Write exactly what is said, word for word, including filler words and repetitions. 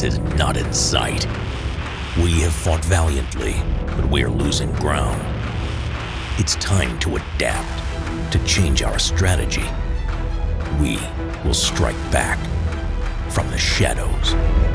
is not in sight. We have fought valiantly, but we are losing ground. It's time to adapt, to change our strategy. We will strike back from the shadows.